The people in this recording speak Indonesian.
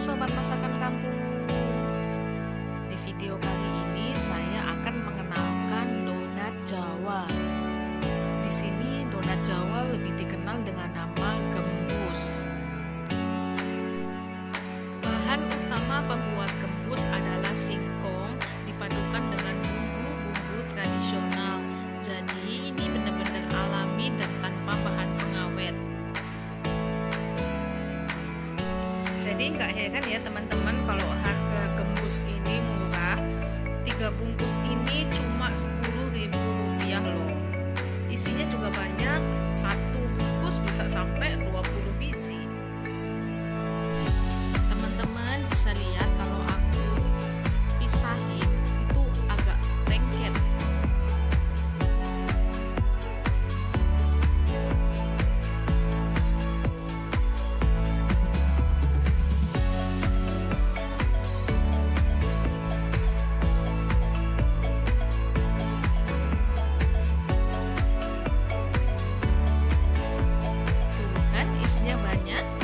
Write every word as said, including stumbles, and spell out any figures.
sobat masakan kampung. Di video kali ini saya akan mengenalkan donat Jawa. Di sini donat Jawa lebih dikenal dengan nama gembus. Bahan utama pembuat gembus adalah singkong dipadukan dengan bumbu-bumbu tradisional. Jadi ini benar-benar alami dan tanpa bahan pengawet. Jadi nggak heran ya teman-teman kalau harga gembus ini murah. Tiga bungkus ini cuma sepuluh ribu rupiah loh. Isinya juga banyak, satu bungkus bisa sampai dua puluh biji. Teman-teman bisa lihat kalau aku pisahin itu agak lengket. Isinya banyak.